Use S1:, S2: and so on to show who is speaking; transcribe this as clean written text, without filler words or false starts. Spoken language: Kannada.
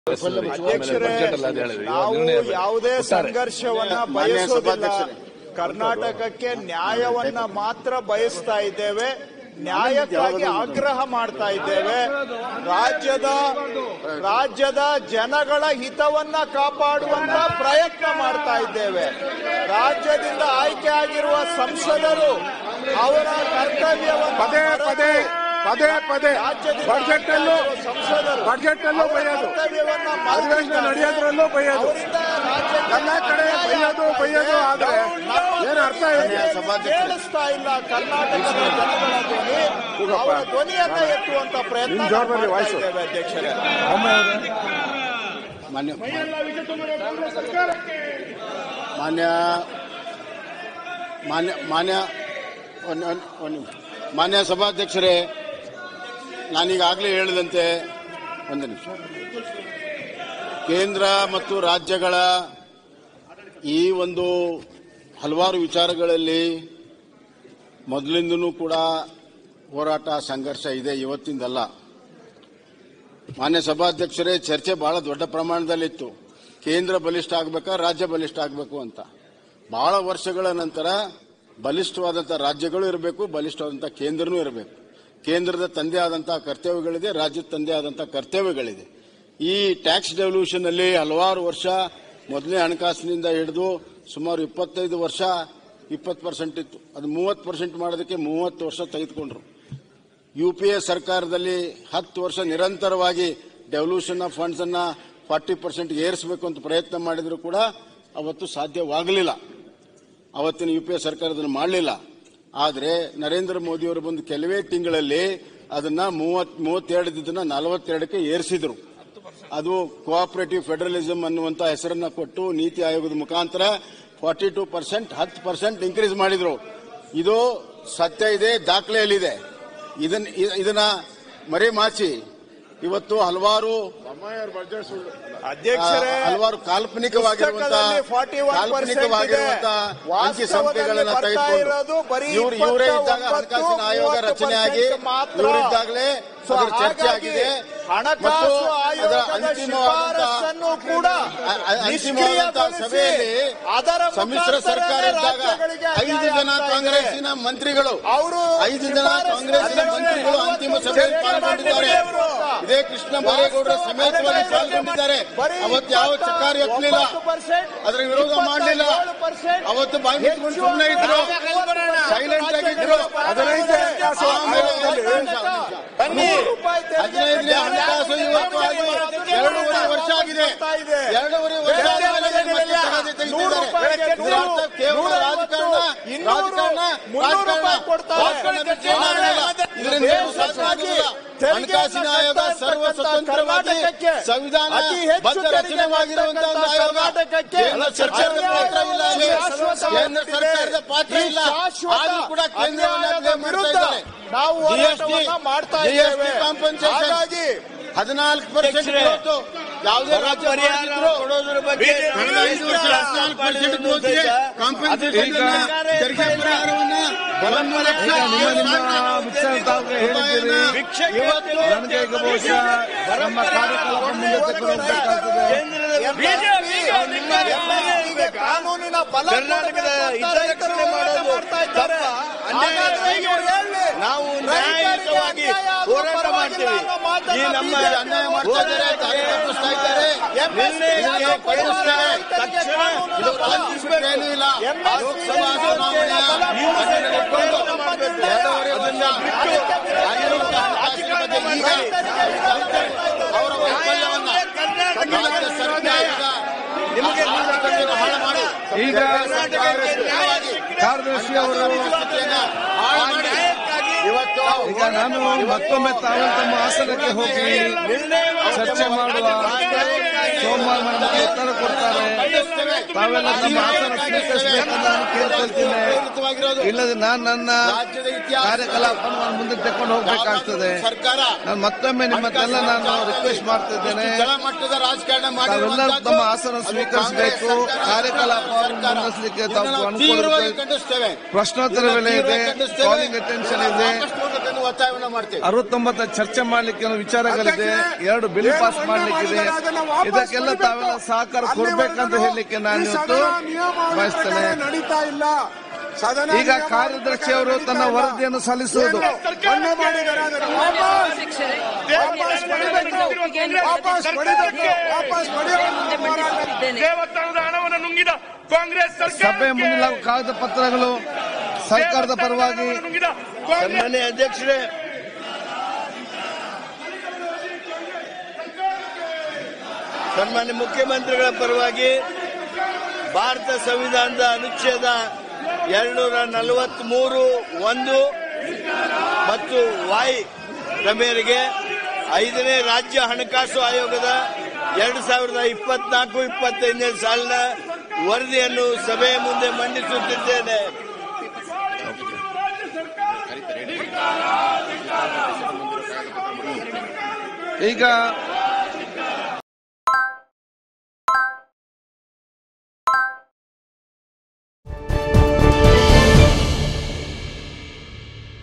S1: ಅಧ್ಯಕ್ಷರೇ, ನಾವು ಯಾವುದೇ ಸಂಘರ್ಷವನ್ನ ಬಯಸೋದಿಲ್ಲ. ಕರ್ನಾಟಕಕ್ಕೆ ನ್ಯಾಯವನ್ನ ಮಾತ್ರ ಬಯಸ್ತಾ ಇದ್ದೇವೆ, ನ್ಯಾಯಕ್ಕಾಗಿ ಆಗ್ರಹ ಮಾಡ್ತಾ ಇದ್ದೇವೆ. ರಾಜ್ಯದ ಜನಗಳ ಹಿತವನ್ನ ಕಾಪಾಡುವಂತ ಪ್ರಯತ್ನ ಮಾಡ್ತಾ ಇದ್ದೇವೆ. ರಾಜ್ಯದಿಂದ ಆಯ್ಕೆ ಆಗಿರುವ ಸಂಸದರು ಅವರ ಕರ್ತವ್ಯವನ್ನು
S2: ಪದೇ ಬಜೆಟ್ನಲ್ಲೂ ಬೈಯೋದು, ಅಧಿವೇಶನ ನಡೆಯೋದ್ರಲ್ಲೂ ಬೈಯೋದು, ಎಲ್ಲ ಕಡೆ ಬೈಯೋದು ಆದ್ರೆ ಏನು ಅರ್ಥ
S1: ಕೇಳಿಸ್ತಾ ಇಲ್ಲ. ಕರ್ನಾಟಕದ ಜನಗಳ ಧ್ವನಿ, ಅವರ ಧ್ವನಿಯನ್ನ ಎತ್ತುವಂತ ಪ್ರಯತ್ನ ಮಾಡ್ತಾ ಇದ್ದೇವೆ. ಅಧ್ಯಕ್ಷರೇ,
S3: ಮಾನ್ಯ ಸಭಾಧ್ಯಕ್ಷರೇ, ನಾನೀಗಾಗಲೇ ಹೇಳಿದಂತೆ ಒಂದು ನಿಮಿಷ, ಕೇಂದ್ರ ಮತ್ತು ರಾಜ್ಯಗಳ ಈ ಒಂದು ಹಲವಾರು ವಿಚಾರಗಳಲ್ಲಿ ಮೊದಲಿಂದನೂ ಕೂಡ ಹೋರಾಟ ಸಂಘರ್ಷ ಇದೆ, ಇವತ್ತಿಂದಲ್ಲ. ಮಾನ್ಯ ಸಭಾಧ್ಯಕ್ಷರೇ, ಚರ್ಚೆ ಬಹಳ ದೊಡ್ಡ ಪ್ರಮಾಣದಲ್ಲಿತ್ತು. ಕೇಂದ್ರ ಬಲಿಷ್ಠ ಆಗಬೇಕಾ, ರಾಜ್ಯ ಬಲಿಷ್ಠ ಆಗಬೇಕು ಅಂತ. ಬಹಳ ವರ್ಷಗಳ ನಂತರ ಬಲಿಷ್ಠವಾದಂತಹ ರಾಜ್ಯಗಳು ಇರಬೇಕು, ಬಲಿಷ್ಠವಾದಂತಹ ಕೇಂದ್ರನೂ ಇರಬೇಕು. ಕೇಂದ್ರದ ತಂದೆ ಆದಂತಹ ಕರ್ತವ್ಯಗಳಿದೆ, ರಾಜ್ಯದ ತಂದೆ ಆದಂತಹ ಕರ್ತವ್ಯಗಳಿದೆ. ಈ ಟ್ಯಾಕ್ಸ್ ಡೆವಲ್ಯೂಷನ್ ಅಲ್ಲಿ ಹಲವಾರು ವರ್ಷ ಮೊದಲನೇ ಹಣಕಾಸಿನಿಂದ ಹಿಡಿದು ಸುಮಾರು 25 ವರ್ಷ 20% ಇತ್ತು. ಅದು 30% ಮಾಡೋದಕ್ಕೆ 30 ವರ್ಷ ತೆಗೆದುಕೊಂಡ್ರು. UPA ಸರ್ಕಾರದಲ್ಲಿ 10 ವರ್ಷ ನಿರಂತರವಾಗಿ ಡೆವಲ್ಯೂಷನ್ ಆಫ್ ಫಂಡ್ಸ್ ಅನ್ನ 40% ಏರಿಸಬೇಕು ಅಂತ ಪ್ರಯತ್ನ ಮಾಡಿದ್ರು ಕೂಡ ಅವತ್ತು ಸಾಧ್ಯವಾಗಲಿಲ್ಲ. ಅವತ್ತಿನ UPA ಸರ್ಕಾರದನ್ನು ಮಾಡಲಿಲ್ಲ. ಆದರೆ ನರೇಂದ್ರ ಮೋದಿಯವರು ಬಂದು ಕೆಲವೇ ತಿಂಗಳಲ್ಲಿ ಅದನ್ನ 32 42ಕ್ಕೆ ಏರಿಸಿದ್ರು. ಅದು ಕೋಆಪರೇಟಿವ್ ಫೆಡರಲಿಸಂ ಅನ್ನುವಂತ ಹೆಸರನ್ನ ಕೊಟ್ಟು ನೀತಿ ಆಯೋಗದ ಮುಖಾಂತರ 42% 10% ಇನ್ಕ್ರೀಸ್ ಮಾಡಿದ್ರು. ಇದು ಸತ್ಯ ಇದೆ, ದಾಖಲೆಯಲ್ಲಿದೆ. ಇದನ್ನ ಮರೆಮಾಚಿ ಇವತ್ತು ಹಲವಾರು ಕಾಲ್ಪನಿಕವಾಗಿರುವಂತಹ ಅಂಕಿ ಸಂಖ್ಯೆಗಳನ್ನು ತೆಗೆದುಕೊಂಡು ಇವರೇ ಇದ್ದಾಗ ಹಣಕಾಸಿನ ಆಯೋಗ ರಚನೆಯಾಗಿ ಇವರಿದ್ದಾಗಲೇ ಅದರ ಚರ್ಚೆ ಆಗಿದೆ ಮತ್ತು ಅದರ ಅಂತಿಮವಾದಂತಹ ಸಭೆಯಲ್ಲಿ ಸಮ್ಮಿಶ್ರ ಸರ್ಕಾರ ಇದ್ದಾಗ 5 ಜನ ಕಾಂಗ್ರೆಸ್ಸಿನ ಮಂತ್ರಿಗಳು ಅಂತಿಮ ಸಭೆಯಲ್ಲಿ ಪಾಲ್ಗೊಂಡಿದ್ದಾರೆ. ಇದೇ ಕೃಷ್ಣ ಬೈರೇಗೌಡರ ಸಮೇತವಾಗಿ ಪಾಲ್ಗೊಂಡಿದ್ದಾರೆ. ಅವತ್ತು ಯಾವ ಚಕಾರ ಎತ್ತಲಿಲ್ಲ, ಅದರ ವಿರೋಧ ಮಾಡಲಿಲ್ಲ. ಅವತ್ತು ಬಾಯಿ ಮುಚ್ಚಿಕೊಂಡು ಸುಮ್ಮನೆ ಇದ್ರು, ಸೈಲೆಂಟ್ ಆಗಿದ್ರು. 15ನೇ ಹಣಕಾಸು ಇವತ್ತು ಆಗಿ 2.5 ವರ್ಷ ಆಗಿದೆ. 2.5 ವರ್ಷ ಆದಮೇಲೆ ಕೇವಲ ರಾಜಕಾರಣ ಹಣಕಾಸಿನ ಆಯೋಗ ಸರ್ವ ಸ್ವತಂತ್ರವಾಗಿ ಸಂವಿಧಾನ ಬದ್ಧ ರಚನೆವಾಗಿರುವಂತಹ ಒಂದು ಆಯೋಗ. ಕೇಂದ್ರ ಸರ್ಕಾರದ ಪಾತ್ರ ಇಲ್ಲ, ಕೇಂದ್ರ ಸರ್ಕಾರದ ಪಾತ್ರ ಇಲ್ಲ. ಆದ್ರೂ ಕೂಡ ಕೇಂದ್ರವನ್ನು ಮಾಡ್ತಾ ಇದ್ದಾರೆ. GST ಕಾಂಪನ್ಸೇಷನ್ 14% ಇವತ್ತು ಯಾವುದೇ ರಾಜ್ಯ ಕೊಡೋದ್ರ ಬಗ್ಗೆ 14% ಗ್ರೋತ್ಗೆ ಕಾಂಪನ್ಸೇಷನ್ ತೆರಿಗೆ ಪರಿಹಾರವನ್ನ 1 ಲಕ್ಷ
S2: ನಮ್ಮ ಕಾರ್ಯಕ್ರಮ ಮುಂದೆ ತೆಗೆದುಕೊಳ್ಳಬೇಕಾಗುತ್ತದೆ.
S1: ಕಾನೂನಿನ ಬಲ ಕರ್ನಾಟಕದ ಹಿತರಕ್ಷಣೆ ಮಾಡೋದು ತಪ್ಪ.
S3: ನಾವು ನ್ಯಾಯಯುತವಾಗಿ ಹೋರಾಟ ಮಾಡ್ತೀವಿ. ಈ ನಮ್ಮ ಅನ್ಯಾಯ ಮಾಡ್ತಾ ಇದ್ದಾರೆ, ತಪ್ಪಿಸ್ತಾ ಇದ್ದಾರೆ, ಏನೂ ಇಲ್ಲ. ಲೋಕಸಭಾ ಚುನಾವಣೆಯ ಅವರ ವೈಫಲ್ಯವನ್ನ ರಾಜ್ಯ ಸರ್ಕಾರ ಹಾಳು ಮಾಡಿ
S2: ಈಗ ಕಾರ್ಯದರ್ಶಿ ಅವರು ಈಗ ನಾನು ಮತ್ತೊಮ್ಮೆ ತಾವು ತಮ್ಮ ಆಸನಕ್ಕೆ ಹೋಗಿ ಚರ್ಚೆ ಮಾಡುವ ಸೋಮವಾರ ನಮಗೆ ಉತ್ತರ ಕೊಡ್ತಾರೆ. ತಾವೆಲ್ಲ ತಮ್ಮ ಆಸನ ಸ್ವೀಕರಿಸಬೇಕಂತ ನಾನು ಕೇಳ್ಕೊಳ್ತೀನಿ. ಇಲ್ಲದೆ ನಾನು ನನ್ನ ಕಾರ್ಯಕಲಾಪವನ್ನು ಮುಂದಕ್ಕೆ ತಕೊಂಡು ಹೋಗ್ಬೇಕಾಗ್ತದೆ. ನಾನು ಮತ್ತೊಮ್ಮೆ ನಿಮ್ಮನ್ನೆಲ್ಲ ನಾನು ರಿಕ್ವೆಸ್ಟ್ ಮಾಡ್ತಿದ್ದೇನೆ, ತಾವೆಲ್ಲರೂ ತಮ್ಮ ಆಸನ ಸ್ವೀಕರಿಸಬೇಕು. ಕಾರ್ಯಕಲಾಪವನ್ನು ಮುನ್ನಡೆಸಲಿಕ್ಕೆ ತಾವು ಅನುಕೂಲ. ಪ್ರಶ್ನೋತ್ತರ ವೇಳೆ ಇದೆ, ಕಾಲಿಂಗ್ ಅಟೆನ್ಷನ್ ಇದೆ.
S3: ಒತ್ತಾಯವನ್ನ ಮಾಡ್ತೇವೆ.
S2: 69 ಚರ್ಚೆ ಮಾಡ್ಲಿಕ್ಕೆ ವಿಚಾರಗಳಿದೆ, 2 ಬಿಲ್ ಪಾಸ್ ಮಾಡ್ಲಿಕ್ಕಿದೆ. ಇದಕ್ಕೆಲ್ಲ ತಾವೆಲ್ಲ ಸಹಕಾರ ಕೊಡ್ಬೇಕಂತ ಹೇಳಲಿಕ್ಕೆ ನಾನು ಇವತ್ತು ಬಯಸ್ತೇನೆ. ಈಗ ಕಾರ್ಯದರ್ಶಿ ಅವರು ತನ್ನ ವರದಿಯನ್ನು ಸಲ್ಲಿಸುವುದು. ಸಭೆ ಮುಂದಿನ ಕಾಗದ ಪತ್ರಗಳು ಸರ್ಕಾರದ ಪರವಾಗಿ
S4: ಸನ್ಮಾನ್ಯ ಅಧ್ಯಕ್ಷರೇ, ಸನ್ಮಾನ್ಯ ಮುಖ್ಯಮಂತ್ರಿಗಳ ಪರವಾಗಿ ಭಾರತ ಸಂವಿಧಾನದ ಅನುಚ್ಛೇದ 243(1) ಮತ್ತು ರ ಮೇರೆಗೆ 5ನೇ ರಾಜ್ಯ ಹಣಕಾಸು ಆಯೋಗದ 2024-25ನೇ ಸಾಲಿನ ವರದಿಯನ್ನು ಸಭೆಯ ಮುಂದೆ ಮಂಡಿಸುತ್ತಿದ್ದೇನೆ.
S2: ಈಗ